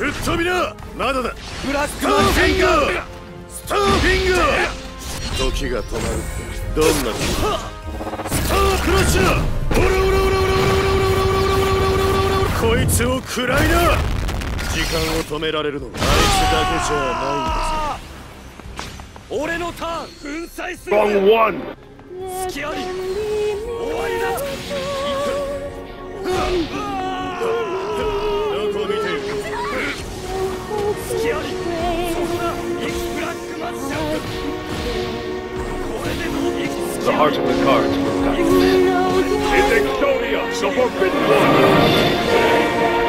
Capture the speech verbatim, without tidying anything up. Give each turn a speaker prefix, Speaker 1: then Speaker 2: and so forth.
Speaker 1: 吹っ飛びな。まだだ。
Speaker 2: ブラック
Speaker 1: スターフィンガースターフィンガー。時が止まるってどんな時？スタークラッシャー。オラオラオラオラオラオラオラオラオラオラオラ。こいつを食らいな。時間を止められるのはあいつだけじゃないんです。俺のターン粉砕する。隙あり終わりだ。どこ見てる。隙ありそこだ。イクブラックマッシャー。これでもイク。
Speaker 3: The heart of the cards was cut. It's Exodia, the forbidden one.